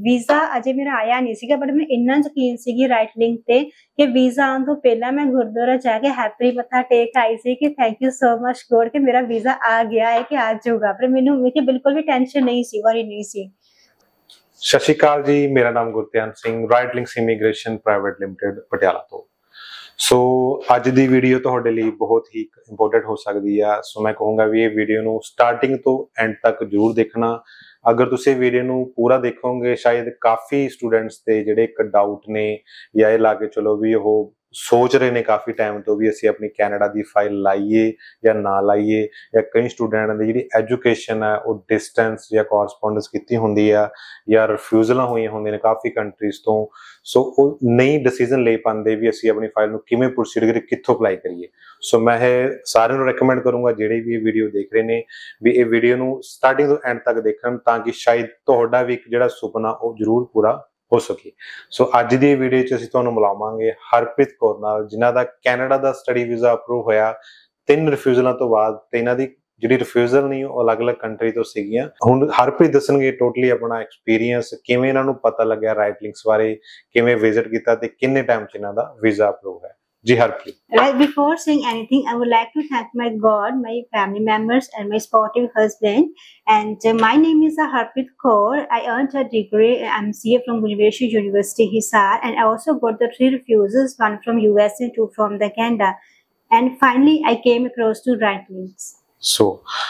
Visa ਅਜੇ ਮੇਰਾ ਆਇਆ ਨਹੀਂ ਸੀਗਾ, ਬਟ ਮੈਨੂੰ ਇੰਨਾ ਯਕੀਨ ਸੀਗੀ ਰਾਈਟ ਲਿੰਕ ਤੇ ਕਿ ਵੀਜ਼ਾ ਆਉਣ ਤੋਂ ਪਹਿਲਾਂ ਮੈਂ ਗੁਰਦੁਆਰਾ ਜਾ ਕੇ ਹੈਪੀ ਮੱਥਾ ਟੇਕ ਆਈ ਸੀ ਕਿ thank you so much God ਕਿ ਮੇਰਾ ਵੀਜ਼ਾ ਆ ਗਿਆ ਹੈ ਕਿ ਆ ਜਾਊਗਾ। ਪਰ ਮੈਨੂੰ ਬਿਲਕੁਲ ਵੀ ਟੈਨਸ਼ਨ ਨਹੀਂ ਸੀ, ਵਰੀ ਨਹੀਂ ਸੀ। ਸਤਿ ਸ਼੍ਰੀ ਅਕਾਲ ਜੀ, ਮੇਰਾ ਨਾਮ Gurdhian Singh, right links immigration private limited Patiala ਤੋਂ। ਸੋ ਅੱਜ ਦੀ ਵੀਡੀਓ ਤੁਹਾਡੇ ਲਈ ਬਹੁਤ ਹੀ ਇੰਪੋਰਟੈਂਟ ਹੋ ਸਕਦੀ ਆ। ਸੋ ਮੈਂ ਕਹੂੰਗਾ ਵੀ ਇਹ ਵੀਡੀਓ ਨੂੰ ਸਟਾਰਟਿੰਗ ਤੋਂ ਐਂਡ ਤੱਕ ਜ਼ਰੂਰ ਦੇਖਣਾ। ਅਗਰ ਤੁਸੀਂ ਵੀਡੀਓ ਨੂੰ ਪੂਰਾ ਦੇਖੋਗੇ ਸ਼ਾਇਦ ਕਾਫੀ ਸਟੂਡੈਂਟਸ ਦੇ ਜਿਹੜੇ ਇੱਕ ਡਾਊਟ ਨੇ ਜਾਂ ਇਹ ਲਾ ਕੇ ਚਲੋ ਵੀ ਉਹ ਸੋਚ ਰਹੇ ਨੇ ਕਾਫੀ ਟਾਈਮ ਤੋਂ ਵੀ ਅਸੀਂ ਆਪਣੀ ਕੈਨੇਡਾ ਦੀ ਫਾਈਲ ਲਾਈਏ ਜਾਂ ਨਾ ਲਾਈਏ, ਜਾਂ ਕਈ ਸਟੂਡੈਂਟ ਦੀ ਜਿਹੜੀ ਐਜੂਕੇਸ਼ਨ ਹੈ ਉਹ ਡਿਸਟੈਂਸ ਜਾਂ ਕੋਰਸਪੋਂਡੈਂਸ ਕੀਤੀ ਹੁੰਦੀ ਆ ਜਾਂ ਰਿਫਿਊਜ਼ਲਾਂ ਹੋਈਆਂ ਹੁੰਦੀਆਂ ਨੇ ਕਾਫੀ ਕੰਟਰੀਜ਼ ਤੋਂ। ਸੋ ਉਹ ਨਹੀਂ ਡਿਸੀਜ਼ਨ ਲੈ ਪਾਉਂਦੇ ਵੀ ਅਸੀਂ ਆਪਣੀ ਫਾਈਲ ਨੂੰ ਕਿਵੇਂ ਪ੍ਰੋਸੀਡ ਕਰੀਏ, ਕਿੱਥੋਂ ਅਪਲਾਈ ਕਰੀਏ। ਸੋ ਮੈਂ ਇਹ ਸਾਰਿਆਂ ਨੂੰ ਰეკਮੈਂਡ ਕਰੂੰਗਾ ਜਿਹੜੇ ਵੀ ਇਹ ਵੀਡੀਓ ਦੇਖ ਰਹੇ ਨੇ ਵੀ ਇਹ ਵੀਡੀਓ ਨੂੰ ਸਟਾਰਟਿੰਗ ਤੋਂ ਐਂਡ ਤੱਕ ਦੇਖਣ, ਤਾਂ ਕਿ ਸ਼ਾਇਦ ਤੁਹਾਡਾ ਵੀ ਇੱਕ ਜਿਹੜਾ ਸੁਪਨਾ ਉਹ ਜ਼ਰੂਰ ਪੂਰਾ ਹੋ ਸਕੇ। ਸੋ ਅੱਜ ਦੀ ਵੀਡੀਓ 'ਚ ਅਸੀਂ ਤੁਹਾਨੂੰ ਮਿਲਾਵਾਂਗੇ ਹਰਪ੍ਰੀਤ ਕੌਰ ਨਾਲ, ਜਿਨ੍ਹਾਂ ਦਾ ਕੈਨੇਡਾ ਦਾ ਸਟੱਡੀ ਵੀਜ਼ਾ ਅਪਰੂਵ ਹੋਇਆ 3 ਰਿਫਿਊਜ਼ਲਾਂ ਤੋਂ ਬਾਅਦ, ਤੇ ਇਹਨਾਂ ਦੀ ਜਿਹੜੀ ਰਿਫਿਊਜ਼ਲ ਨਹੀਂ ਉਹ ਅਲੱਗ-ਅਲੱਗ ਕੰਟਰੀ ਤੋਂ ਸੀਗੀਆਂ। ਹੁਣ ਹਰਪ੍ਰੀਤ ਦੱਸਣਗੇ ਟੋਟਲੀ ਆਪਣਾ ਐਕਸਪੀਰੀਅੰਸ, ਕਿਵੇਂ ਇਹਨਾਂ ਨੂੰ ਪਤਾ ਲੱਗਿਆ ਰਾਈਟ ਲਿੰਕਸ ਬਾਰੇ, ਕਿਵੇਂ ਵਿਜ਼ਿਟ ਕੀਤਾ ਤੇ ਕਿੰਨੇ ਟਾਈਮ 'ਚ ਇਹਨਾਂ ਦਾ ਵੀਜ਼ਾ ਅਪਰੂਵ ਹੈ। जी Harpreet. Right, before saying anything, I would like to thank my God, my family members, and my supportive husband. And my name is Harpreet Kaur. I earned a degree in MCA from University Hisar, and I also got the 3 refusals, 1 from US and 2 from the Canada. And finally, I came across to Right Links. So,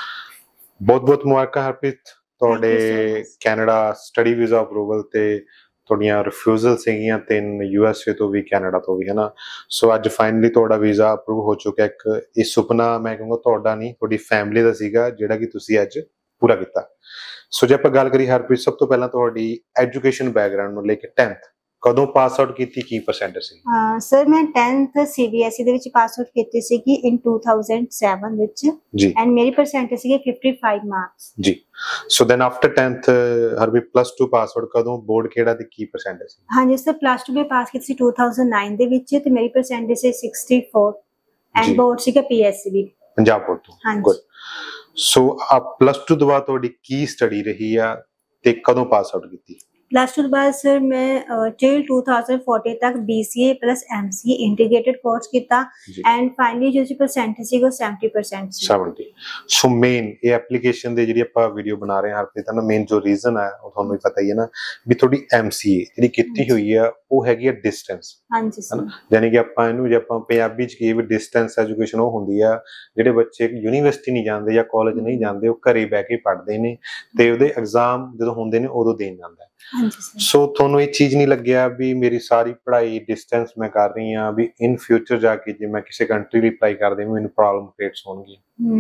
बहुत मुबारक हरप्रीत, ਤੁਹਾਡੇ Canada study visa approval ਤੇ ਤੁਹਾਡੀਆਂ refusal ਸੀਗੀਆਂ 3 USA ਤੋਂ ਵੀ Canada ਤੋਂ ਵੀ, ਹੈ ਨਾ। ਸੋ ਅੱਜ ਫਾਈਨਲੀ ਤੁਹਾਡਾ ਵੀਜ਼ਾ ਅਪਰੂਵ ਹੋ ਚੁੱਕਿਆ। ਇੱਕ ਇਹ ਸੁਪਨਾ ਮੈਂ ਕਹੂੰਗਾ ਤੁਹਾਡਾ ਨਹੀਂ, ਤੁਹਾਡੀ ਫੈਮਿਲੀ ਦਾ ਸੀਗਾ ਜਿਹੜਾ ਕਿ ਤੁਸੀਂ ਅੱਜ ਪੂਰਾ ਕੀਤਾ। ਸੋ ਜੇ ਆਪਾਂ ਗੱਲ ਕਰੀ ਹਰਪ੍ਰੀਤ, ਸਭ ਤੋਂ ਪਹਿਲਾਂ ਤੁਹਾਡੀ ਐਜੂਕੇਸ਼ਨ ਬੈਕਗ੍ਰਾਉਂਡ ਨੂੰ ਲੈ ਕੇ 10th ਕਦੋਂ ਪਾਸ ਆਊਟ ਕੀਤੀ, ਕੀ ਪਰਸੈਂਟ ਸੀ? ਸਰ ਮੈਂ 10th CBSE ਦੇ ਵਿੱਚ ਪਾਸ ਆਊਟ ਕੀਤੀ ਸੀਗੀ ਇਨ 2007 ਵਿੱਚ ਜੀ, ਐਂਡ ਮੇਰੀ ਪਰਸੈਂਟੇਜ ਸੀਗੀ 55 ਮਾਰਕਸ ਜੀ। So then after 10th Harpreet plus 2 pass out ਕਦੋਂ, ਬੋਰਡ ਕਿਹੜਾ ਤੇ ਕੀ ਪਰਸੈਂਟੇਜ ਸੀ? ਹਾਂਜੀ ਸਰ, ਪਲੱਸ 2 ਮੈਂ ਪਾਸ ਕੀਤੀ ਸੀ 2009 ਦੇ ਵਿੱਚ ਤੇ ਮੇਰੀ ਪਰਸੈਂਟੇਜ ਸੀ 64 ਐਂਡ ਬੋਰਡ ਸੀਗਾ PSB ਪੰਜਾਬ ਬੋਰਡ ਤੋਂ। ਹਾਂਜੀ। ਸੋ ਆ ਪਲੱਸ 2 ਤੋਂ ਬਾਅਦ ਤੁਹਾਡੀ ਕੀ ਸਟੱਡੀ ਰਹੀ ਆ ਤੇ ਕਦੋਂ ਪਾਸ ਆਊਟ ਕੀਤੀ? प्लस 2 के बाद सर मैं टिल 2014 तक BCA plus MCA integrated course किया एंड फाइनली जो परसेंटेज ਸੀ ਉਹ 70% ਸੀ। 70। ਸੋ ਮੇਨ ਇਹ ਐਪਲੀਕੇਸ਼ਨ ਦੇ ਜਿਹੜੀ ਆਪਾਂ ਵੀਡੀਓ ਬਣਾ ਰਹੇ ਹਾਂ ਹਰਪ੍ਰੀਤ ਦਾ ਮੇਨ ਜੋ ਰੀਜ਼ਨ ਹੈ ਉਹ ਤੁਹਾਨੂੰ ਵੀ ਪਤਾ ਹੀ ਹੈ ਨਾ, ਵੀ ਤੁਹਾਡੀ MCA ਜਿਹੜੀ ਕੀਤੀ ਹੋਈ ਆ ਉਹ ਹੈਗੀ ਆ ਡਿਸਟੈਂਸ। ਹਾਂਜੀ ਸਰ, ਯਾਨੀ ਕਿ ਆਪਾਂ ਇਹਨੂੰ ਜੇ ਆਪਾਂ ਪੰਜਾਬੀ ਚ ਕਹੀਏ ਵੀ ਡਿਸਟੈਂਸ ਐਜੂਕੇਸ਼ਨ ਉਹ ਹੁੰਦੀ ਆ ਜਿਹੜੇ ਬੱਚੇ ਯੂਨੀਵਰਸਿਟੀ ਨਹੀਂ ਜਾਂਦੇ ਜਾਂ ਕਾਲਜ ਨਹੀਂ ਜਾਂਦੇ, ਉਹ ਘਰੇ ਬਹਿ ਕੇ ਪੜ੍ਹਦੇ ਨੇ ਤੇ ਉਹਦੇ ਐਗਜ਼ਾਮ ਜਦੋਂ ਹੁੰਦੇ ਨੇ ਉਦੋਂ ਦੇਣ ਜਾਂਦਾ। ਸੋ ਤੁਹਾਨੂੰ ਇਹ ਚੀਜ਼ ਨਹੀਂ ਲੱਗਿਆ ਵੀ ਮੇਰੀ ਸਾਰੀ ਪੜ੍ਹਾਈ ਡਿਸਟੈਂਸ ਮੈਂ ਕਰ ਰਹੀ ਹਾਂ, ਵੀ ਇਨ ਫਿਊਚਰ ਜਾ ਕੇ ਜੇ ਮੈਂ ਕਿਸੇ ਕੰਟਰੀ ਲਈ ਅਪਲਾਈ ਕਰਦੀ ਮੈਨੂੰ ਪ੍ਰੋਬਲਮ ਕ੍ਰੀਏਟਸ ਹੋਣਗੀਆਂ?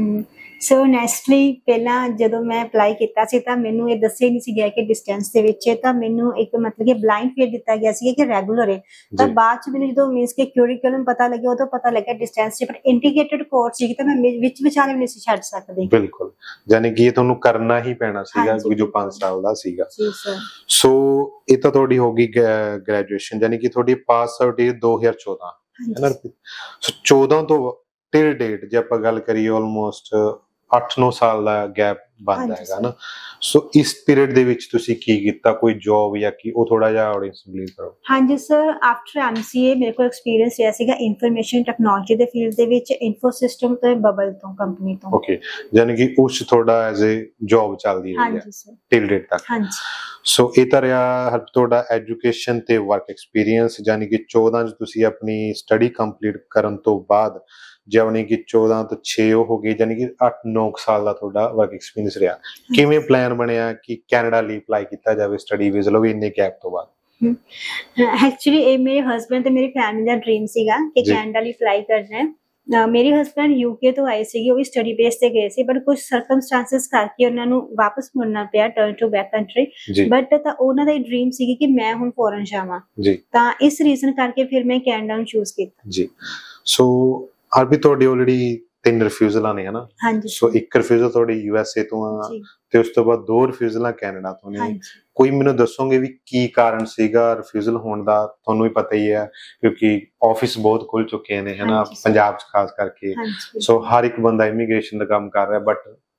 ਸੋ ਨੈਕਸਟਲੀ ਪਹਿਲਾਂ ਜਦੋਂ ਮੈਂ ਅਪਲਾਈ ਕੀਤਾ ਸੀ ਤਾਂ ਮੈਨੂੰ ਇਹ ਦੱਸਿਆ ਨਹੀਂ ਸੀ ਗਿਆ ਕਿ ਡਿਸਟੈਂਸ ਦੇ ਵਿੱਚ ਹੈ, ਤਾਂ ਮੈਨੂੰ ਇੱਕ ਮਤਲਬ ਕਿ ਬਲਾਈਂਡ ਫੀਡ ਦਿੱਤਾ ਗਿਆ ਸੀ ਕਿ ਰੈਗੂਲਰ ਹੈ। ਤਾਂ ਬਾਅਦ ਚ ਮੈਨੂੰ ਜਦੋਂ ਮੀਨਸ ਕਿ ਕਿਉਰਿਕਲਮ ਪਤਾ ਲੱਗਿਆ ਉਦੋਂ ਪਤਾ ਲੱਗਿਆ ਡਿਸਟੈਂਸ ਸੀ, ਪਰ ਇੰਟੀਗ੍ਰੇਟਡ ਕੋਰਸ ਸੀ ਤਾਂ ਮੈਂ ਵਿੱਚ ਵਿਚਾਲੇ ਨਹੀਂ ਸੀ ਛੱਡ ਸਕਦੀ। ਬਿਲਕੁਲ, ਯਾਨੀ ਕਿ ਇਹ ਤੁਹਾਨੂੰ ਕਰਨਾ ਹੀ ਪੈਣਾ ਸੀਗਾ ਜੋ 5 ਸਾਲ ਦਾ ਸੀਗਾ। ਸੋ ਇਹ ਤਾਂ ਤੁਹਾਡੀ ਹੋ ਗਈ ਗ੍ਰੈਜੂਏਸ਼ਨ, ਯਾਨੀ ਕਿ ਤੁਹਾਡੀ ਪਾਸ ਆਊਟ 2014 ਹੈ ਨਾ। ਸੋ 14 ਤੋਂ ਟਿਲ ਡੇਟ ਜੇ ਆਪਾਂ ਗੱਲ ਕਰੀਏ ਆਲਮੋਸਟ 8-9 ਸਾਲ ਦਾ ਗੈਪ ਬਣਦਾ ਹੈਗਾ ਨਾ। ਸੋ ਇਸ ਪੀਰੀਅਡ ਦੇ ਵਿੱਚ ਤੁਸੀਂ ਕੀ ਕੀਤਾ, ਕੋਈ ਜੌਬ ਜਾਂ ਕੀ, ਉਹ ਥੋੜਾ ਜਿਹਾ ਆਡੀਅנס ਨੂੰ ਪਲੀਜ਼ ਕਰੋ। ਹਾਂਜੀ ਸਰ, ਆਫਟਰ MCA ਮੇਰੇ ਕੋਲ ਐਕਸਪੀਰੀਅੰਸ ਰਿਹਾ ਸੀਗਾ ਇਨਫੋਰਮੇਸ਼ਨ ਟੈਕਨੋਲੋਜੀ ਦੇ ਫੀਲਡ ਦੇ ਵਿੱਚ, ਇਨਫੋ ਸਿਸਟਮ ਤੋਂ ਬਬਲ ਤੋਂ ਕੰਪਨੀ ਤੋਂ। ਓਕੇ, ਯਾਨੀ ਕਿ ਉਸ ਥੋੜਾ ਐਜ਼ ਅ ਜੌਬ ਚੱਲਦੀ ਰਹੀ ਹੈ ਟਿਲ ਡੇਟ ਤੱਕ। ਹਾਂਜੀ। ਸੋ ਇਹ ਤਾਂ ਰਿਹਾ ਤੁਹਾਡਾ ਐਜੂਕੇਸ਼ਨ ਤੇ ਵਰਕ ਐਕਸਪੀਰੀਅੰਸ, ਯਾਨੀ ਕਿ 14 ਚ ਤੁਸੀਂ ਆਪਣੀ ਸਟੱਡੀ ਕੰਪਲੀਟ ਕਰਨ ਤੋਂ ਬਾਅਦ ਯਾਨੀ ਕਿ 14 ਤੋਂ 6 ਹੋ ਗਏ, ਯਾਨੀ ਕਿ 8-9 ਸਾਲ ਦਾ ਤੁਹਾਡਾ ਵਰਕ ਐਕਸਪੀਰੀਅੰਸ ਰਿਹਾ। ਕਿਵੇਂ ਪਲਾਨ ਬਣਿਆ ਕਿ ਕੈਨੇਡਾ ਲਈ ਅਪਲਾਈ ਕੀਤਾ ਜਾਵੇ ਸਟੱਡੀ ਵੀਜ਼ਾ ਲਈ ਇੰਨੇ ਗੈਪ ਤੋਂ ਬਾਅਦ? ਐਕਚੁਅਲੀ ਇਹ ਮੇਰੇ ਹਸਬੈਂਡ ਤੇ ਮੇਰੀ ਫੈਮਿਲੀ ਦਾ ਡ੍ਰੀਮ ਸੀਗਾ ਕਿ ਕੈਨੇਡਾ ਲਈ ਅਪਲਾਈ ਕਰਨਾ ਹੈ। ਮੇਰੇ ਹਸਬੈਂਡ UK ਤੋਂ ਆਏ ਸੀਗੇ, ਉਹ ਵੀ ਸਟੱਡੀ ਬੇਸ ਤੇ ਗਏ ਸੀ, ਬਟ ਕੁਝ ਸਰਕਮਸਟੈਂਸਸ ਕਰਕੇ ਉਹਨਾਂ ਨੂੰ ਵਾਪਸ ਮੁੜਨਾ ਪਿਆ, turn to back country. But ਤਾਂ ਉਹਨਾਂ ਦਾ ਡ੍ਰੀਮ ਸੀ ਕਿ ਮੈਂ ਹੁਣ ਫੋਰਨ ਜਾਵਾਂ, ਤਾਂ ਇਸ ਰੀਜ਼ਨ ਕਰਕੇ ਫਿਰ ਮੈਂ ਕੈਨੇਡਾ ਨੂੰ ਚੂਜ਼ ਕੀਤਾ ਜੀ। ਸੋ ਹਰਪ੍ਰੀਤ ਤੁਹਾਡੀ ਆਲਰੇਡੀ 3 ਰਿਫਿਊਜ਼ਲਾਂ ਨੇ, ਹਨਾ। ਸੋ 1 ਰਿਫਿਊਜ਼ਲ ਤੁਹਾਡੀ USA ਤੋਂ ਆ ਤੇ ਉਸ ਤੋਂ ਬਾਅਦ 2 ਰਿਫਿਊਜ਼ਲਾਂ ਕੈਨੇਡਾ ਤੋਂ ਨੇ। ਕੋਈ ਮੈਨੂੰ ਦੱਸੋਗੇ ਵੀ ਕੀ ਕਾਰਨ ਸੀਗਾ ਰਿਫਿਊਜ਼ਲ ਹੋਣ ਦਾ? ਤੁਹਾਨੂੰ ਵੀ ਪਤਾ ਹੀ ਹੈ ਕਿਉਂਕਿ ਆਫਿਸ ਬਹੁਤ ਖੁੱਲ ਚੁੱਕੇ ਨੇ, ਹਨਾ, ਪੰਜਾਬ 'ਚ ਖਾਸ ਕਰਕੇ। ਸੋ ਹਰ ਇੱਕ ਬੰਦਾ ਇਮੀਗ੍ਰੇਸ਼ਨ ਦਾ ਕੰਮ ਕਰ ਰਿਹਾ, ਬਟ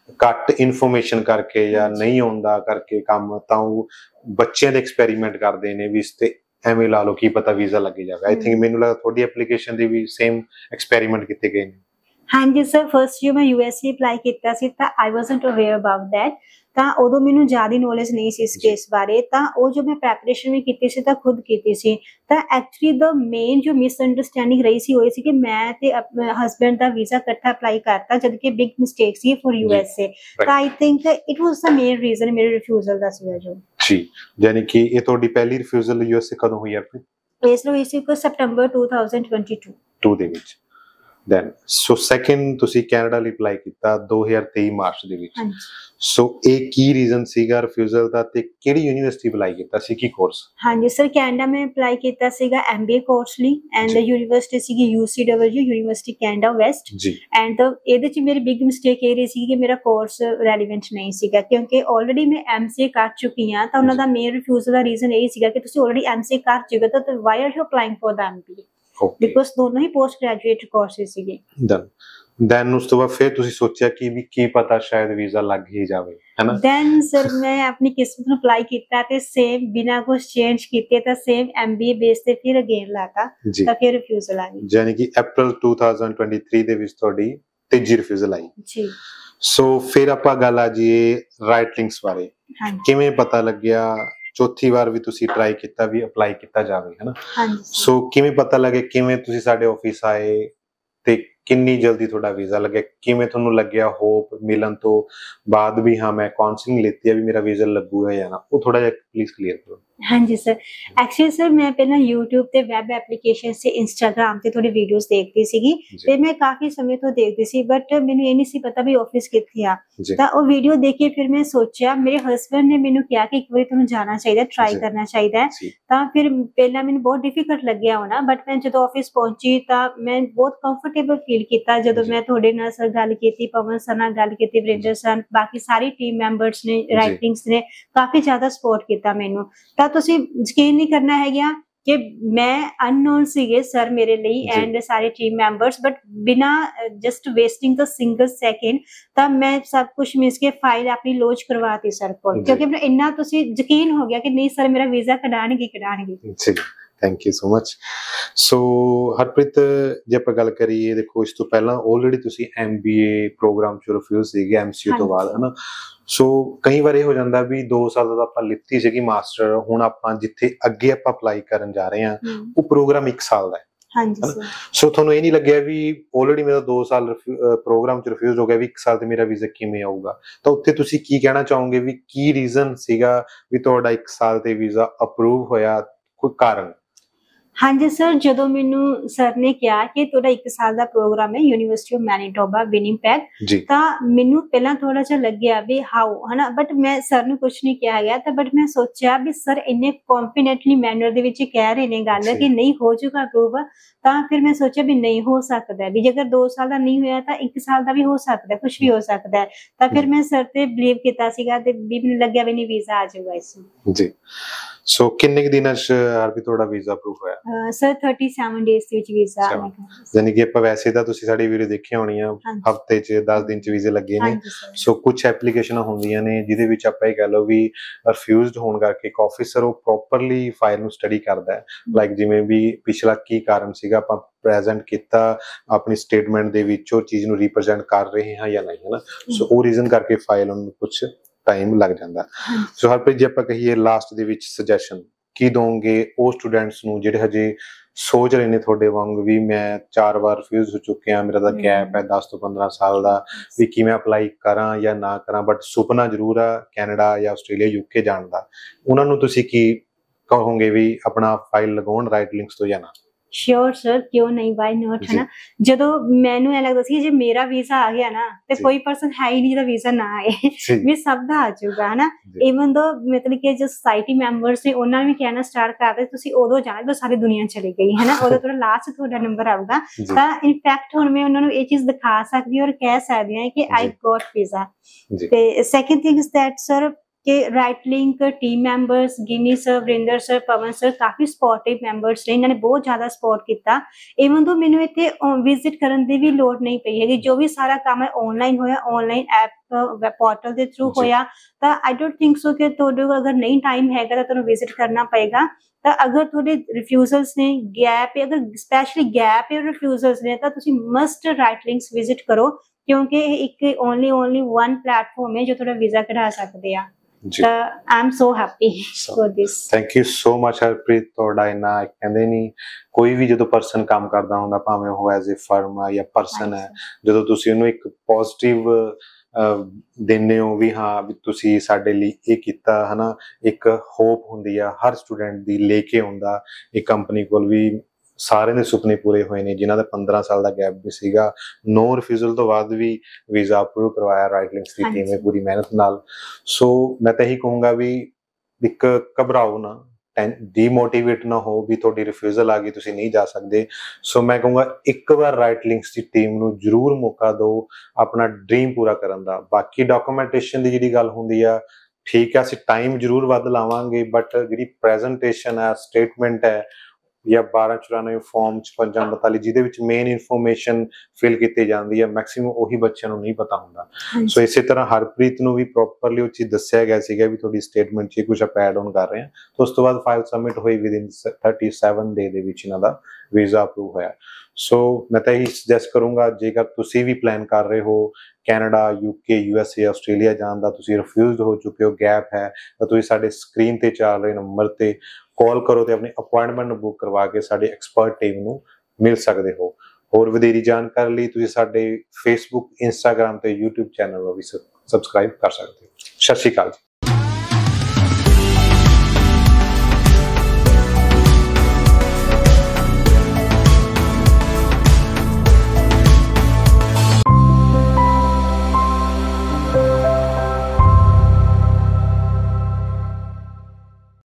ਘੱਟ ਇਨਫੋਰਮੇਸ਼ਨ ਕਰਕੇ ਜਾਂ ਨਹੀਂ ਆਉਂਦਾ ਕਰਕੇ ਕੰਮ, ਤਾਂ ਉਹ ਬੱਚਿਆਂ ਦੇ ਐਕਸਪੈਰੀਮੈਂਟ ਕਰਦੇ ਨੇ ਵੀ ਇਸ ਤੇ ਐਵੇਂ ਲਾ ਲਓ ਕੀ ਪਤਾ ਵੀਜ਼ਾ ਲੱਗ ਜਾਵੇ। ਆਈ ਥਿੰਕ ਮੈਨੂੰ ਲੱਗਦਾ ਤੁਹਾਡੀ ਐਪਲੀਕੇਸ਼ਨ ਦੇ ਵੀ ਸੇਮ ਐਕਸਪੈਰੀਮੈਂਟ ਕੀਤੇ ਗਏ ਨੇ। ਹਾਂਜੀ ਸਰ, ਫਸਟ ਜੋ ਮੈਂ USA ਅਪਲਾਈ ਕੀਤਾ ਸੀ ਤਾਂ I wasn't aware about that, ਤਾਂ ਉਦੋਂ ਮੈਨੂੰ ਜ਼ਿਆਦਾ ਨੌਲੇਜ ਨਹੀਂ ਸੀ ਇਸ ਕੇਸ ਬਾਰੇ। ਤਾਂ ਉਹ ਜੋ ਮੈਂ ਪ੍ਰੈਪਰੇਸ਼ਨ ਵੀ ਕੀਤੀ ਸੀ ਤਾਂ ਖੁਦ ਕੀਤੀ ਸੀ। ਤਾਂ ਐਕਚੁਅਲੀ ਦਾ ਮੇਨ ਜੋ ਮਿਸਅੰਡਰਸਟੈਂਡਿੰਗ ਰਹੀ ਸੀ ਉਹ ਸੀ ਕਿ ਮੈਂ ਤੇ ਹਸਬੈਂਡ ਦਾ ਵੀਜ਼ਾ ਇਕੱਠਾ ਅਪਲਾਈ ਕਰਤਾ, ਜਦ ਕਿ ਬਿਗ ਮਿਸਟੇਕ ਸੀ ਫॉर USA। ਤਾਂ I think it was the main reason ਮੇਰੇ ਰਿਫਿਊਜ਼ਲ ਦਾ ਸੀਗਾ ਜੋ। ਜੀ, ਯਾਨੀ ਕਿ ਇਹ ਤੁਹਾਡੀ ਪਹਿਲੀ ਰਿਫਿਊਜ਼ਲ USA ਕਦੋਂ ਹੋਈ ਆਪਣੀ? ਇਸ ਨੂੰ ਹੋਈ ਸੀ ਕੋ ਸਪਟੰਬਰ 2022 ਦੇ ਵਿੱਚ। ਦੈਨ ਸੋ ਸੈਕੰਡ ਤੁਸੀਂ ਕੈਨੇਡਾ ਲਈ ਅਪਲਾਈ ਕੀਤਾ 2023 ਮਾਰਚ ਦੇ ਵਿੱਚ। ਸੋ ਇਹ ਕੀ ਰੀਜ਼ਨ ਸੀਗਾ ਰਿਫਿਊਜ਼ਲ ਦਾ, ਤੇ ਕਿਹੜੀ ਯੂਨੀਵਰਸਿਟੀ ਅਪਲਾਈ ਕੀਤਾ ਸੀ, ਕੀ ਕੋਰਸ? ਹਾਂਜੀ ਸਰ, ਕੈਨੇਡਾ ਮੈਂ ਅਪਲਾਈ ਕੀਤਾ ਸੀਗਾ MBA ਕੋਰਸ ਲਈ, ਐਂਡ ਯੂਨੀਵਰਸਿਟੀ ਸੀਗੀ UCW, ਯੂਨੀਵਰਸਿਟੀ ਕੈਨੇਡਾ ਵੈਸਟ ਜੀ। ਐਂਡ ਇਹਦੇ ਚ ਮੇਰੀ ਬਿਗ ਮਿਸਟੇਕ ਇਹ ਰਹੀ ਸੀ ਕਿ ਮੇਰਾ ਕੋਰਸ ਰੈਲੀਵੈਂਟ ਨਹੀਂ ਸੀਗਾ, ਕਿਉਂਕਿ ਆਲਰੇਡੀ ਮੈਂ MCA ਕਰ ਚੁੱਕੀ ਹਾਂ। ਤਾਂ ਉਹਨਾਂ ਦਾ ਮੇਨ ਰਿਫਿਊਜ਼ਲ ਦਾ ਰੀਜ਼ਨ ਇਹ ਸੀਗਾ ਕਿ ਤੁਸੀਂ ਆਲਰੇਡੀ MCA ਕਰ ਚੁੱਕੇ ਹੋ, ਤਾਂ why are you applying for the MBA, because ਦੋਨੋਂ ਹੀ ਪੋਸਟ ਗ੍ਰੈਜੂਏਟ ਕੋਰਸਿਸ ਸੀਗੇ। ਦੈਨ ਉਸ ਤੋਂ ਬਾਅਦ ਫਿਰ ਤੁਸੀਂ ਸੋਚਿਆ ਕਿ ਵੀ ਕੀ ਪਤਾ ਸ਼ਾਇਦ ਵੀਜ਼ਾ ਲੱਗ ਹੀ ਜਾਵੇ, ਹੈਨਾ? ਦੈਨ ਸਰ ਮੈਂ ਆਪਣੀ ਕਿਸਮਤ ਨੂੰ ਅਪਲਾਈ ਕੀਤਾ ਤੇ ਸੇਮ ਬਿਨਾ ਕੁਝ ਚੇਂਜ ਕੀਤੇ ਤਾਂ ਸੇਮ MBA ਬੇਸ ਤੇ ਫਿਰ ਅਗੇਨ ਲਾਤਾ, ਤਾਂ ਫਿਰ ਰਿਫਿਊਜ਼ਲ ਆ ਗਈ। ਯਾਨੀ ਕਿ April 2023 ਦੇ ਵਿੱਚ ਤੁਹਾਡੀ ਤੀਜੀ ਰਿਫਿਊਜ਼ਲ ਆਈ ਜੀ। ਸੋ ਫਿਰ ਆਪਾਂ ਗੱਲ ਆ ਜੀਏ ਰਾਈਟ ਲਿੰਕਸ ਬਾਰੇ। ਕਿਵੇਂ ਪਤਾ ਲੱਗਿਆ? ਚੌਥੀ ਵਾਰ ਵੀ ਤੁਸੀਂ ਟਰਾਈ ਕੀਤਾ ਵੀ ਅਪਲਾਈ ਕੀਤਾ ਜਾਵੇ, ਹੈਨਾ? ਸੋ ਕਿਵੇਂ ਪਤਾ ਲੱਗੇ, ਕਿਵੇਂ ਤੁਸੀਂ ਸਾਡੇ ਆਫਿਸ ਆਏ ਤੇ ਕਿੰਨੀ ਜਲਦੀ ਤੁਹਾਡਾ ਵੀਜ਼ਾ ਲੱਗਿਆ? ਕਿਵੇਂ ਤੁਹਾਨੂੰ ਲੱਗਿਆ ਹੋਪ ਮਿਲਣ ਤੋਂ ਬਾਅਦ ਵੀ ਹਾਂ ਮੈਂ ਕਾਉਂਸਲਿੰਗ ਲੈਤੀ ਹੈ ਵੀ ਮੇਰਾ ਵੀਜ਼ਾ ਲੱਗੂਗਾ ਜਾਂ ਨਾ? ਉਹ ਥੋੜਾ ਜਿਹਾ ਪਲੀਜ਼ ਕਲੀਅਰ ਕਰੋ। ਹਾਂਜੀ ਸਰ, ਐਕਚੁਅਲੀ ਸਰ ਮੈਂ ਪਹਿਲਾਂ YouTube ਤੇ ਵੈਬ ਐਪਲੀਕੇਸ਼ਨ ਤੇ Instagram ਤੇ ਥੋੜੀ ਵੀਡੀਓਜ਼ ਦੇਖਦੀ ਸੀਗੀ, ਤੇ ਮੈਂ ਕਾਫੀ ਸਮੇਂ ਤੋਂ ਦੇਖਦੀ ਸੀ, ਬਟ ਮੈਨੂੰ ਇਹ ਨਹੀਂ ਸੀ ਪਤਾ ਵੀ ਆਫਿਸ ਕਿੱਥੇ ਆ। ਤਾਂ ਉਹ ਵੀਡੀਓ ਦੇਖ ਕੇ ਫਿਰ ਮੈਂ ਸੋਚਿਆ, ਮੇਰੇ ਹਸਬੈਂਡ ਨੇ ਮੈਨੂੰ ਕਿਹਾ ਕਿ ਇੱਕ ਵਾਰੀ ਤੁਹਾਨੂੰ ਜਾਣਾ ਚਾਹੀਦਾ, ਟਰਾਈ ਕਰਨਾ ਚਾਹੀਦਾ। ਤਾਂ ਫਿਰ ਪਹਿਲਾਂ ਮੈਨੂੰ ਬਹੁਤ ਡਿਫਿਕਲਟ ਲੱਗਿਆ ਹੋਣਾ, ਬਟ ਮੈਂ ਜਦੋਂ ਆਫਿਸ ਪਹੁੰਚੀ ਤਾਂ ਮੈਂ ਬਹੁਤ ਕੰਫਰਟੇਬਲ ਫੀਲ ਕੀਤਾ ਜਦੋਂ ਮੈਂ ਤੁਹਾਡੇ ਨਾਲ ਸਰ ਗੱਲ ਕੀਤੀ, ਪਵਨ ਸਰ ਨਾਲ ਗੱਲ ਕੀਤੀ, ਵਰਿੰਦਰ ਸਰ, ਬਾਕੀ ਸਾਰੀ ਟੀਮ ਮੈਂਬਰਸ ਨੇ, ਰਾਈਟਿੰਗਸ ਨੇ ਕਾਫੀ ਜ਼ਿਆਦਾ ਸਪੋਰਟ ਕੀਤਾ ਮੈਨੂੰ। ਤਾਂ ਤੁਸੀਂ ਯਕੀਨ ਨਹੀਂ ਕਰਨਾ ਹੈਗਾ ਕਿ ਮੈਂ ਅਨਨੋਨ ਸੀਗੇ ਸਰ ਮੇਰੇ ਲਈ ਐਂਡ ਸਾਰੇ ਟੀਮ ਮੈਂਬਰਸ, ਬਟ ਬਿਨਾ just wasting the single second ਤਾਂ ਮੈਂ ਸਭ ਕੁਝ ਮਿਸ ਕੇ ਫਾਈਲ ਆਪਣੀ ਲੌਂਚ ਕਰਵਾਤੀ ਸਰ ਕੋਲ, ਕਿਉਂਕਿ ਮੈਨੂੰ ਇੰਨਾ ਤੁਸੀਂ ਯਕੀਨ ਹੋ ਗਿਆ ਕਿ ਨਹੀਂ ਸਰ ਮੇਰਾ ਵੀਜ਼ਾ ਕਢਾਣਗੇ। Thank you so much. So Harpreet, ਜੇ ਆਪਾਂ ਗੱਲ ਕਰੀਏ, ਦੇਖੋ ਇਸ ਤੋਂ ਪਹਿਲਾਂ ਆਲਰੇਡੀ ਤੁਸੀਂ MBA ਪ੍ਰੋਗਰਾਮ ਚ ਰਿਫਿਊਜ਼ ਸੀਗੇ MCA ਤੋਂ ਬਾਅਦ, ਹਨਾ? ਸੋ ਕਈ ਵਾਰ ਇਹ ਹੋ ਜਾਂਦਾ ਵੀ 2 ਸਾਲ ਦਾ ਆਪਾਂ ਲਿੱਤੀ ਸੀਗੀ ਮਾਸਟਰ, ਹੁਣ ਆਪਾਂ ਜਿੱਥੇ ਅੱਗੇ ਆਪਾਂ ਅਪਲਾਈ ਕਰਨ ਜਾ ਰਹੇ ਹਾਂ ਉਹ ਪ੍ਰੋਗਰਾਮ 1 ਸਾਲ ਦਾ ਹੈ। ਸੋ ਤੁਹਾਨੂੰ ਇਹ ਨਹੀਂ ਲੱਗਿਆ ਵੀ ਆਲਰੇਡੀ ਮੇਰਾ 2 ਸਾਲ ਪ੍ਰੋਗਰਾਮ ਚ ਰਿਫਿਊਜ਼ ਹੋ ਗਿਆ ਵੀ 1 ਸਾਲ ਤੇ ਮੇਰਾ ਵੀਜ਼ਾ ਕਿਵੇਂ ਆਊਗਾ? ਤਾਂ ਉੱਥੇ ਤੁਸੀਂ ਕੀ ਕਹਿਣਾ ਚਾਹੋਗੇ ਵੀ ਕੀ ਰੀਜ਼ਨ ਸੀਗਾ ਵੀ ਤੁਹਾਡਾ 1 ਸਾਲ ਤੇ ਵੀਜ਼ਾ ਅਪਰੂਵ ਹੋਇਆ, ਕੋਈ ਕਾਰਨ? ਹਾਂਜੀ ਸਰ, ਜਦੋਂ ਮੈਨੂੰ ਸਰ ਨੇ ਕਿਹਾ ਕਿ ਤੁਹਾਡਾ 1 ਸਾਲ ਦਾ ਪ੍ਰੋਗਰਾਮ ਹੈ ਯੂਨੀਵਰਸਿਟੀ ਆਫ ਮੈਨੀਟੋਬਾ ਵਿਨੀਪੈਗ, ਤਾਂ ਮੈਨੂੰ ਪਹਿਲਾਂ ਥੋੜਾ ਜਿਹਾ ਲੱਗਿਆ ਵੀ ਹਾਊ, ਹਨਾ? ਬਟ ਮੈਂ ਸਰ ਨੂੰ ਕੁਝ ਨਹੀਂ ਕਿਹਾ ਗਿਆ, ਤਾਂ ਬਟ ਮੈਂ ਸੋਚਿਆ ਵੀ ਸਰ ਇੰਨੇ ਕੌਨਫੀਡੈਂਟਲੀ ਮੈਨਰ ਦੇ ਵਿੱਚ ਕਹਿ ਰਹੇ ਨੇ ਗੱਲ ਕਿ ਨਹੀਂ ਹੋ ਜਾਊਗਾ ਅਪਰੂਵ, ਤਾਂ ਫਿਰ ਮੈਂ ਸੋਚਿਆ ਵੀ ਨਹੀਂ ਹੋ ਸਕਦਾ, ਵੀ ਜੇਕਰ 2 ਸਾਲ ਦਾ ਨਹੀਂ ਹੋਇਆ ਤਾਂ 1 ਸਾਲ ਦਾ ਵੀ ਹੋ ਸਕਦਾ, ਕੁਝ ਵੀ ਹੋ ਸਕਦਾ ਹੈ। ਤਾਂ ਫਿਰ ਮੈਂ ਸਰ ਤੇ ਬਿਲੀਵ ਕੀਤਾ ਸੀਗਾ ਤੇ ਵੀ ਮੈਨੂੰ ਲੱਗਿਆ ਵੀ ਨਹੀਂ ਵੀਜ਼ਾ ਆ ਜਾਊਗਾ ਇਸ ਨੂੰ ਜੀ। ਸੋ ਕਿੰਨੇ ਦਿਨਾਂ ਚ ਵੀ ਤੁਹਾਡਾ ਵੀਜ਼ਾ ਅਪਰੂਵ ਹੋਇਆ? ਸਰ 37 ਡੇਜ਼ ਦੇ ਵਿੱਚ ਵੀਜ਼ਾ। ਯਾਨੀ ਕਿ ਆਪਾਂ ਵੈਸੇ ਤਾਂ ਤੁਸੀਂ ਸਾਡੀ ਵੀਡੀਓ ਦੇਖੀ ਹੋਣੀ ਆ, ਹਫਤੇ ਚ 10 ਦਿਨ ਚ ਵੀਜ਼ੇ ਲੱਗੇ ਨੇ। ਸੋ ਕੁਝ ਐਪਲੀਕੇਸ਼ਨਾਂ ਹੁੰਦੀਆਂ ਨੇ ਜਿਹਦੇ ਵਿੱਚ ਆਪਾਂ ਇਹ ਕਹਿ ਲਓ ਵੀ ਰਿਫਿਊਜ਼ਡ ਹੋਣ ਕਰਕੇ ਇੱਕ ਆਫੀਸਰ ਉਹ ਪ੍ਰੋਪਰਲੀ ਫਾਈਲ ਨੂੰ ਸਟੱਡੀ ਕਰਦਾ ਹੈ, ਲਾਈਕ ਜਿਵੇਂ ਵੀ ਪਿਛਲਾ ਕੀ ਕਾਰਨ ਸੀਗਾ, ਆਪਾਂ ਪ੍ਰੈਜ਼ੈਂਟ ਕੀਤਾ ਆਪਣੀ ਸਟੇਟਮੈਂਟ ਦੇ ਵਿੱਚ ਉਹ ਚੀਜ਼ ਨੂੰ ਰਿਪਰੈਜ਼ੈਂਟ ਕਰ ਰਹੇ ਹਾਂ ਜਾਂ ਨਹੀਂ, ਹੈ ਨਾ? ਸੋ ਉਹ ਰੀਜ਼ਨ ਕਰਕੇ ਫਾਈਲ ਨੂੰ ਕੁਝ ਟਾਈਮ ਲੱਗ ਜਾਂਦਾ। ਸੋ ਹਰਪ੍ਰੀਤ, ਜੇ ਆਪਾਂ ਕਹੀਏ ਲਾਸਟ ਦੇ ਵਿੱਚ ਸੁਜੈਸ਼ਨ ਕੀ ਦੋਗੇ ਉਹ ਸਟੂਡੈਂਟਸ ਨੂੰ ਜਿਹੜੇ ਹਜੇ ਸੋਚ ਰਹੇ ਨੇ ਤੁਹਾਡੇ ਵਾਂਗ ਵੀ ਮੈਂ 4 ਵਾਰ ਰਿਫਿਊਜ਼ ਹੋ ਚੁੱਕਿਆ, ਮੇਰਾ ਤਾਂ ਗੈਪ ਹੈ 10 ਤੋਂ 15 ਸਾਲ ਦਾ, ਵੀ ਕਿਵੇਂ ਅਪਲਾਈ ਕਰਾਂ ਜਾਂ ਨਾ ਕਰਾਂ, ਬਟ ਸੁਪਨਾ ਜ਼ਰੂਰ ਆ ਕੈਨੇਡਾ ਜਾਂ ਆਸਟ੍ਰੇਲੀਆ UK ਜਾਣ ਦਾ, ਉਹਨਾਂ ਨੂੰ ਤੁਸੀਂ ਕੀ ਕਹੋਗੇ ਵੀ ਆਪਣਾ ਫਾਈਲ ਲਗਾਉਣ ਰਾਈਟ ਲਿੰਕਸ ਤੋਂ ਜਾਂ ਨਾ? श्योर सर, क्यों नहीं, वाई नॉट, है ना? जो मैनू ऐ लगता सी जे मेरा वीजा आ गया ना ते कोई पर्सन है ही नहीं जिहदा वीजा ना आए, भी सब दा आ जाऊगा, है ना? इवन दो मतलब कि जो सोसाइटी मैंबर्स ने उन्होंने भी कहना स्टार्ट कर दे तुसी उदों जाना तो सारी दुनिया चली गई, है ना? उदों थोड़ा लास्ट थोड़ा नंबर आऊगा, तां इनफैक्ट हुण मैं उन्हां नूं इह चीज दिखा सकदी और कह सकदी हां कि आई गॉट वीजा। ते second thing is that sir ਕਿ Right Link team members Ginni sir, Varinder sir, Pawan sir ਕਾਫੀ ਸਪੋਰਟਿਵ ਮੈਂਬਰਸ ਨੇ, ਇਹਨਾਂ ਨੇ ਬਹੁਤ ਜ਼ਿਆਦਾ ਸਪੋਰਟ ਕੀਤਾ। ਇਵਨ ਤੋਂ ਮੈਨੂੰ ਇੱਥੇ ਵਿਜ਼ਿਟ ਕਰਨ ਦੀ ਵੀ ਲੋੜ ਨਹੀਂ ਪਈ ਹੈਗੀ, ਜੋ ਵੀ ਸਾਰਾ ਕੰਮ ਹੈ ਆਨਲਾਈਨ ਹੋਇਆ, ਆਨਲਾਈਨ ਐਪ ਪੋਰਟਲ ਦੇ ਥਰੂ ਹੋਇਆ। ਤਾਂ ਆਈ ਡੋਂਟ ਥਿੰਕ ਸੋ ਕਿ ਤੁਹਾਡੇ ਕੋਲ ਅਗਰ ਨਹੀਂ ਟਾਈਮ ਹੈਗਾ ਤਾਂ ਤੁਹਾਨੂੰ ਵਿਜ਼ਿਟ ਕਰਨਾ ਪਏਗਾ। ਤਾਂ ਅਗਰ ਤੁਹਾਡੇ ਰਿਫਿਊਜ਼ਲਸ ਨੇ, ਗੈਪ ਹੈ, ਅਗਰ ਸਪੈਸ਼ਲੀ ਗੈਪ ਹੈ ਰਿਫਿਊਜ਼ਲਸ ਨੇ, ਤਾਂ ਤੁਸੀਂ ਮਸਟ ਰਾਈਟ ਲਿੰਕਸ ਵਿਜ਼ਿਟ ਕਰੋ, ਕਿਉਂਕਿ ਇਹ ਇੱਕ ਓਨਲੀ ਵਨ ਪਲੇਟਫਾਰਮ ਹੈ ਜੋ ਤੁਹਾਡਾ ਵੀਜ਼ਾ ਕਢਾ ਸਕਦੇ ਆ। ਜੀ I am so happy for this. Thank you so much Harpreet, ਤੁਹਾਡਾ ਇੰਨਾ ਕਹਿੰਦੇ ਨਹੀਂ ਕੋਈ ਵੀ ਜਦੋਂ ਪਰਸਨ ਕੰਮ ਕਰਦਾ ਹੁੰਦਾ, ਭਾਵੇਂ ਉਹ ਐਜ਼ ਅ ਫਰਮ ਆ ਜਾਂ ਪਰਸਨ ਹੈ, ਜਦੋਂ ਤੁਸੀਂ ਉਹਨੂੰ ਇੱਕ ਪੋਜ਼ਿਟਿਵ ਦਿੰਦੇ ਹੋ ਵੀ ਹਾਂ ਵੀ ਤੁਸੀਂ ਸਾਡੇ ਲਈ ਇਹ ਕੀਤਾ ਹਨਾ, ਇੱਕ ਹੋਪ ਹੁੰਦੀ ਆ ਹਰ ਸਟੂਡੈਂਟ ਦੀ ਲੈ ਕੇ ਆਉਂਦਾ। ਇਹ ਕੰਪਨੀ ਕੋਲ ਵੀ ਸਾਰਿਆਂ ਦੇ ਸੁਪਨੇ ਪੂਰੇ ਹੋਏ ਨੇ, ਜਿਨ੍ਹਾਂ ਦਾ 15 ਸਾਲ ਦਾ ਗੈਪ ਵੀ ਸੀਗਾ, ਨੋ ਰਿਫਿਊਜ਼ਲ ਤੋਂ ਬਾਅਦ ਵੀ ਵੀਜ਼ਾ ਅਪਰੂਵ ਕਰਵਾਇਆ ਰਾਈਟ ਲਿੰਕਸ ਦੀ ਟੀਮ ਨੇ ਪੂਰੀ ਮਿਹਨਤ ਨਾਲ। ਸੋ ਮੈਂ ਤਾਂ ਇਹੀ ਕਹੂੰਗਾ ਵੀ ਇੱਕ ਘਬਰਾਓ ਨਾ, ਡੀਮੋਟੀਵੇਟ ਨਾ ਹੋ ਵੀ ਤੁਹਾਡੀ ਰਿਫਿਊਜ਼ਲ ਆ ਗਈ ਤੁਸੀਂ ਨਹੀਂ ਜਾ ਸਕਦੇ। ਸੋ ਮੈਂ ਕਹੂੰਗਾ ਇੱਕ ਵਾਰ ਰਾਈਟ ਲਿੰਕਸ ਦੀ ਟੀਮ ਨੂੰ ਜ਼ਰੂਰ ਮੌਕਾ ਦਿਓ ਆਪਣਾ ਡ੍ਰੀਮ ਪੂਰਾ ਕਰਨ ਦਾ। ਬਾਕੀ ਡਾਕੂਮੈਂਟੇਸ਼ਨ ਦੀ ਜਿਹੜੀ ਗੱਲ ਹੁੰਦੀ ਆ, ਠੀਕ ਹੈ ਅਸੀਂ ਟਾਈਮ ਜ਼ਰੂਰ ਵੱਧ ਲਾਵਾਂਗੇ, ਬਟ ਜਿਹੜੀ ਪ੍ਰੈਜੈਂਟੇਸ਼ਨ ਹੈ, ਸਟੇਟਮੈਂਟ ਹੈ ਜਾਂ 1294 ਫਾਰਮ 5542 ਜਿਹਦੇ ਵਿੱਚ ਮੇਨ ਇਨਫੋਰਮੇਸ਼ਨ ਫਿਲ ਕੀਤੀ ਜਾਂਦੀ ਹੈ, ਮੈਕਸਿਮਮ ਉਹੀ ਬੱਚਿਆਂ ਨੂੰ ਨਹੀਂ ਪਤਾ ਹੁੰਦਾ। ਸੋ ਇਸੇ ਤਰ੍ਹਾਂ ਹਰਪ੍ਰੀਤ ਨੂੰ ਵੀ ਪ੍ਰੋਪਰਲੀ ਉਹ ਚੀਜ਼ ਦੱਸਿਆ ਗਿਆ ਸੀਗਾ ਵੀ ਤੁਹਾਡੀ ਸਟੇਟਮੈਂਟ 'ਚ ਕੁਝ ਆਪਾਂ ਐਡ ਆਨ ਕਰ ਰਹੇ ਹਾਂ। ਤਾਂ ਉਸ ਤੋਂ ਬਾਅਦ ਫਾਈਲ ਸਬਮਿਟ ਹੋਈ ਵਿਦਿਨ 37 ਡੇ ਦੇ ਵਿੱਚ ਇਹਨਾਂ ਦਾ ਵੀਜ਼ਾ ਅਪਰੂਵ ਹੋਇਆ। ਸੋ ਮੈਂ ਤਾਂ ਇਹੀ ਸੁਜੈਸਟ ਕਰੂੰਗਾ, ਜੇਕਰ ਤੁਸੀਂ ਵੀ ਪਲਾਨ ਕਰ ਰਹੇ ਹੋ ਕੈਨੇਡਾ, UK, USA, ਆਸਟ੍ਰੇਲੀਆ ਜਾਣ ਦਾ, ਤੁਸੀਂ ਰਿਫਿਊਜ਼ਡ ਹੋ ਚੁੱਕੇ ਹੋ, ਗੈਪ ਹੈ, ਤਾਂ ਤੁਸੀਂ ਸਾਡੇ ਸਕਰੀਨ ਤੇ ਚੱਲ ਰਹੇ ਨੰਬਰ ਤੇ ਕਾਲ ਕਰੋ ਤੇ ਆਪਣੀ ਅਪਾਇੰਟਮੈਂਟ ਨੂੰ ਬੁੱਕ ਕਰਵਾ ਕੇ ਸਾਡੇ ਐਕਸਪਰਟ ਟੀਮ ਨੂੰ ਮਿਲ ਸਕਦੇ ਹੋ। ਹੋਰ ਵਧੇਰੀ ਜਾਣਕਾਰੀ ਲਈ ਤੁਸੀਂ ਸਾਡੇ Facebook, Instagram ਤੇ YouTube ਚੈਨਲ ਨੂੰ ਵੀ ਸਬਸਕ੍ਰਾਈਬ ਕਰ ਸਕਦੇ ਹੋ। ਸਤਿ ਸ਼੍ਰੀ ਅਕਾਲ।